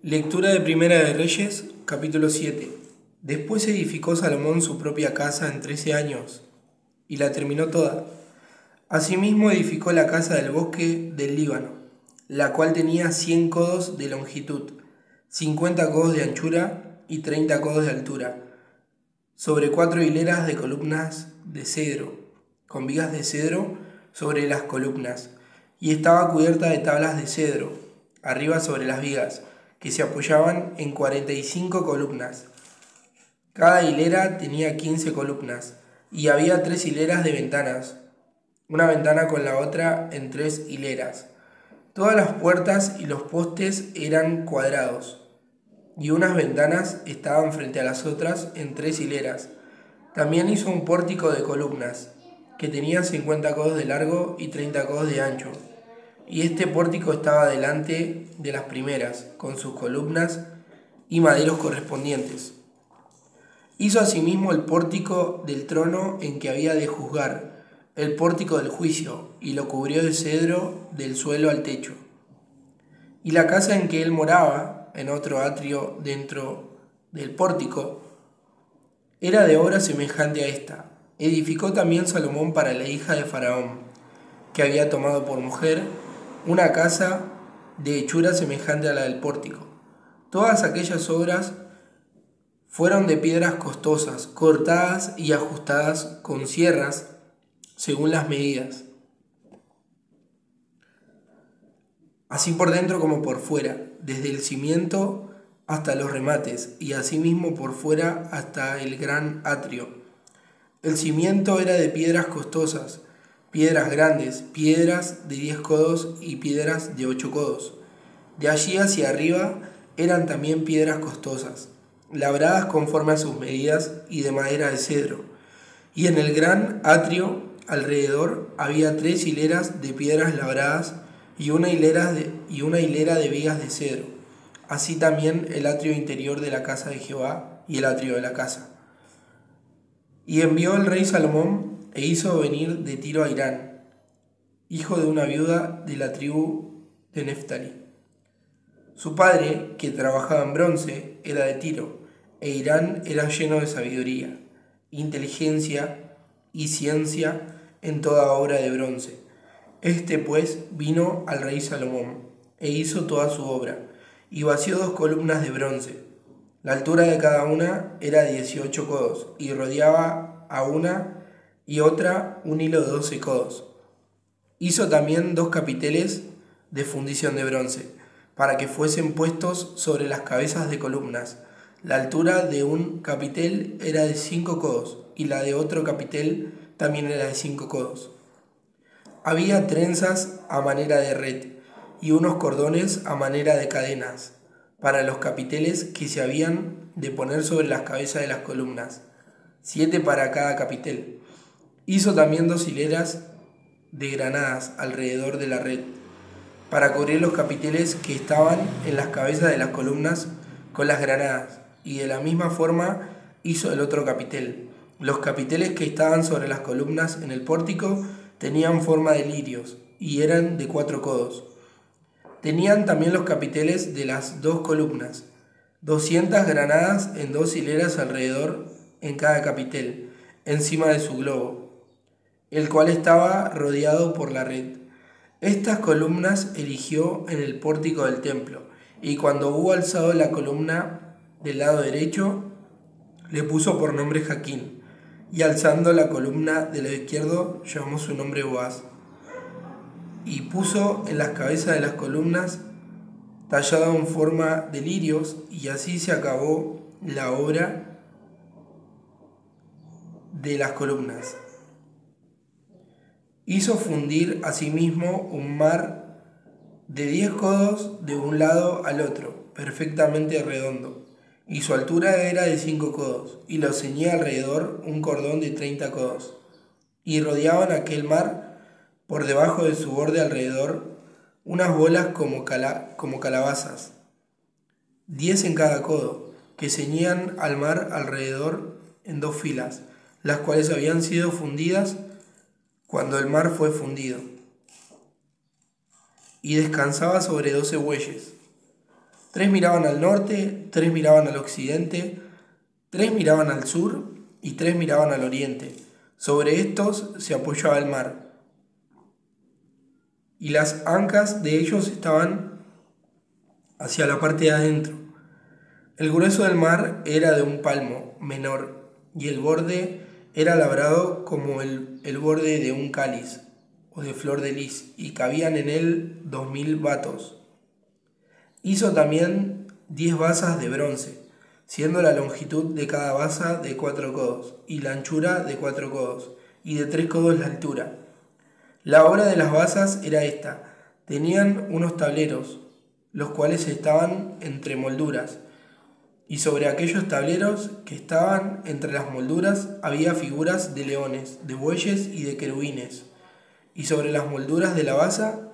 Lectura de Primera de Reyes, capítulo 7. Después edificó Salomón su propia casa en 13 años, y la terminó toda. Asimismo edificó la casa del bosque del Líbano, la cual tenía 100 codos de longitud, 50 codos de anchura y 30 codos de altura, sobre 4 hileras de columnas de cedro, con vigas de cedro sobre las columnas, y estaba cubierta de tablas de cedro, arriba sobre las vigas, que se apoyaban en 45 columnas. Cada hilera tenía 15 columnas, y había 3 hileras de ventanas, una ventana con la otra en 3 hileras. Todas las puertas y los postes eran cuadrados, y unas ventanas estaban frente a las otras en 3 hileras. También hizo un pórtico de columnas, que tenía 50 codos de largo y 30 codos de ancho. Y este pórtico estaba delante de las primeras, con sus columnas y maderos correspondientes. Hizo asimismo el pórtico del trono en que había de juzgar, el pórtico del juicio, y lo cubrió de cedro del suelo al techo. Y la casa en que él moraba, en otro atrio dentro del pórtico, era de obra semejante a esta. Edificó también Salomón para la hija de Faraón, que había tomado por mujer, una casa de hechura semejante a la del pórtico. Todas aquellas obras fueron de piedras costosas, cortadas y ajustadas con sierras según las medidas, así por dentro como por fuera, desde el cimiento hasta los remates, y asimismo por fuera hasta el gran atrio. El cimiento era de piedras costosas, piedras grandes, piedras de 10 codos y piedras de 8 codos. De allí hacia arriba eran también piedras costosas, labradas conforme a sus medidas y de madera de cedro. Y en el gran atrio alrededor había 3 hileras de piedras labradas y una hilera de vigas de cedro. Así también el atrio interior de la casa de Jehová y el atrio de la casa. Y envió el rey Salomón e hizo venir de Tiro a Hirán, hijo de una viuda de la tribu de Neftalí. Su padre, que trabajaba en bronce, era de Tiro, e Hirán era lleno de sabiduría, inteligencia y ciencia en toda obra de bronce. Este pues vino al rey Salomón, e hizo toda su obra, y vació 2 columnas de bronce. La altura de cada una era 18 codos, y rodeaba a una y otra un hilo de 12 codos. Hizo también 2 capiteles de fundición de bronce, para que fuesen puestos sobre las cabezas de columnas. La altura de un capitel era de 5 codos, y la de otro capitel también era de 5 codos. Había trenzas a manera de red, y unos cordones a manera de cadenas, para los capiteles que se habían de poner sobre las cabezas de las columnas, 7 para cada capitel. Hizo también 2 hileras de granadas alrededor de la red, para cubrir los capiteles que estaban en las cabezas de las columnas con las granadas, y de la misma forma hizo el otro capitel. Los capiteles que estaban sobre las columnas en el pórtico tenían forma de lirios, y eran de 4 codos. Tenían también los capiteles de las 2 columnas, 200 granadas en 2 hileras alrededor en cada capitel, encima de su globo, el cual estaba rodeado por la red. Estas columnas erigió en el pórtico del templo, y cuando hubo alzado la columna del lado derecho, le puso por nombre Jaquín, y alzando la columna del lado izquierdo, llamó su nombre Boaz. Y puso en las cabezas de las columnas tallado en forma de lirios, y así se acabó la obra de las columnas. Hizo fundir asimismo un mar de 10 codos de un lado al otro, perfectamente redondo, y su altura era de 5 codos, y lo ceñía alrededor un cordón de 30 codos, y rodeaban aquel mar por debajo de su borde alrededor unas bolas como calabazas, 10 en cada codo, que ceñían al mar alrededor en 2 filas, las cuales habían sido fundidas cuando el mar fue fundido, y descansaba sobre 12 bueyes. 3 miraban al norte, 3 miraban al occidente, 3 miraban al sur y 3 miraban al oriente. Sobre estos se apoyaba el mar, y las ancas de ellos estaban hacia la parte de adentro. El grueso del mar era de un palmo menor, y el borde era labrado como el borde de un cáliz o de flor de lis, y cabían en él 2000 batos. Hizo también 10 basas de bronce, siendo la longitud de cada basa de 4 codos, y la anchura de 4 codos, y de 3 codos la altura. La obra de las basas era esta: tenían unos tableros, los cuales estaban entre molduras, y sobre aquellos tableros que estaban entre las molduras había figuras de leones, de bueyes y de querubines, y sobre las molduras de la basa,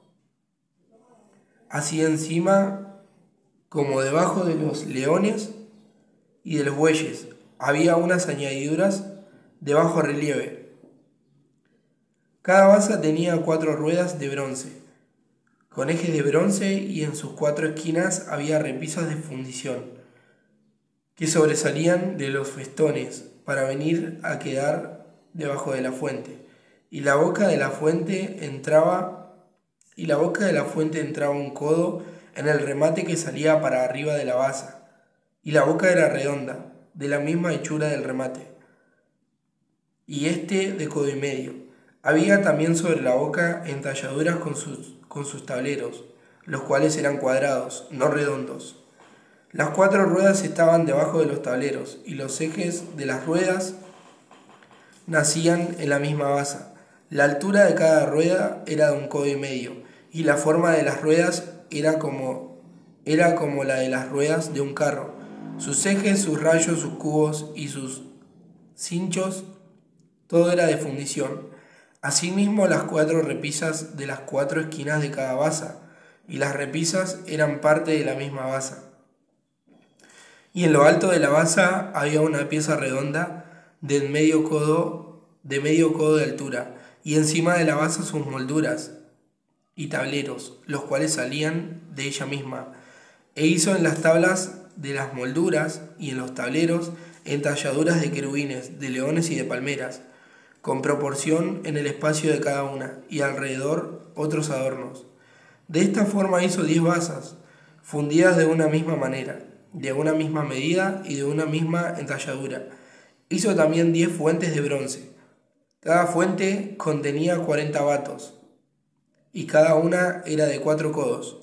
así encima como debajo de los leones y de los bueyes, había unas añadiduras de bajo relieve. Cada basa tenía 4 ruedas de bronce, con ejes de bronce, y en sus 4 esquinas había repisas de fundición, que sobresalían de los festones para venir a quedar debajo de la fuente. Y la boca de la fuente entraba un codo en el remate que salía para arriba de la basa, y la boca era redonda, de la misma hechura del remate, y de codo y medio. Había también sobre la boca entalladuras con sus tableros, los cuales eran cuadrados, no redondos. Las 4 ruedas estaban debajo de los tableros, y los ejes de las ruedas nacían en la misma basa. La altura de cada rueda era de un codo y medio, y la forma de las ruedas era como la de las ruedas de un carro. Sus ejes, sus rayos, sus cubos y sus cinchos, todo era de fundición. Asimismo, las 4 repisas de las 4 esquinas de cada basa, y las repisas eran parte de la misma basa. Y en lo alto de la basa había una pieza redonda de medio codo de altura, y encima de la basa sus molduras y tableros, los cuales salían de ella misma. E hizo en las tablas de las molduras y en los tableros entalladuras de querubines, de leones y de palmeras, con proporción en el espacio de cada una, y alrededor otros adornos. De esta forma hizo 10 basas, fundidas de una misma manera, de una misma medida y de una misma entalladura. Hizo también 10 fuentes de bronce. Cada fuente contenía 40 batos, y cada una era de 4 codos.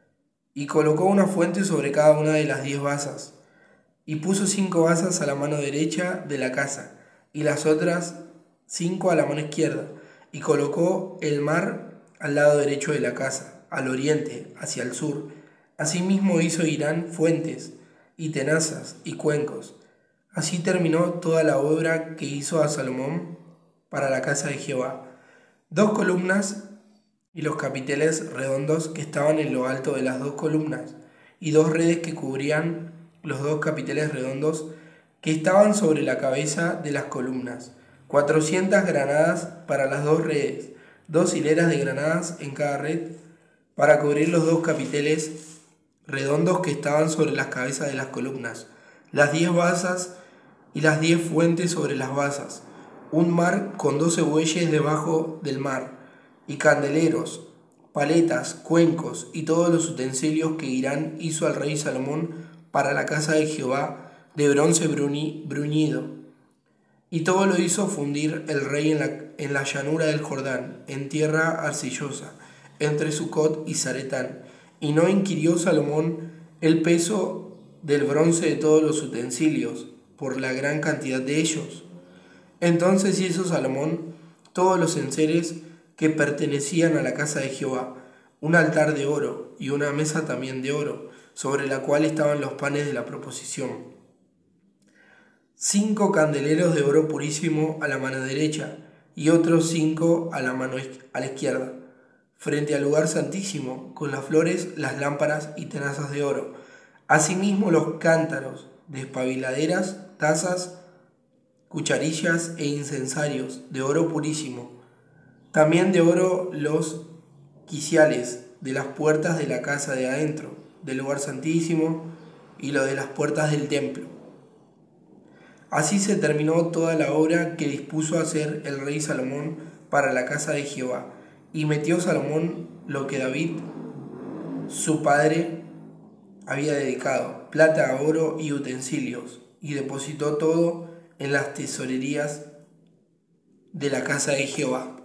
Y colocó una fuente sobre cada una de las 10 basas, y puso 5 basas a la mano derecha de la casa, y las otras 5 a la mano izquierda, y colocó el mar al lado derecho de la casa, al oriente, hacia el sur. Asimismo hizo Hirán fuentes, y tenazas, y cuencos. Así terminó toda la obra que hizo a Salomón para la casa de Jehová: 2 columnas y los capiteles redondos que estaban en lo alto de las 2 columnas, y 2 redes que cubrían los 2 capiteles redondos que estaban sobre la cabeza de las columnas, 400 granadas para las 2 redes, 2 hileras de granadas en cada red, para cubrir los 2 capiteles redondos que estaban sobre las cabezas de las columnas, las 10 basas y las 10 fuentes sobre las basas, un mar con 12 bueyes debajo del mar, y candeleros, paletas, cuencos y todos los utensilios que Hirán hizo al rey Salomón para la casa de Jehová de bronce bruñido. Y todo lo hizo fundir el rey en la llanura del Jordán, en tierra arcillosa, entre Sucot y Zaretán. Y no inquirió Salomón el peso del bronce de todos los utensilios, por la gran cantidad de ellos. Entonces hizo Salomón todos los enseres que pertenecían a la casa de Jehová, un altar de oro y una mesa también de oro, sobre la cual estaban los panes de la proposición. 5 candeleros de oro purísimo a la mano derecha, y otros 5 a la izquierda, frente al lugar santísimo, con las flores, las lámparas y tenazas de oro. Asimismo los cántaros, despabiladeras, tazas, cucharillas e incensarios, de oro purísimo. También de oro los quiciales de las puertas de la casa de adentro, del lugar santísimo y lo de las puertas del templo. Así se terminó toda la obra que dispuso hacer el rey Salomón para la casa de Jehová, y metió Salomón lo que David, su padre, había dedicado, plata, oro y utensilios, y depositó todo en las tesorerías de la casa de Jehová.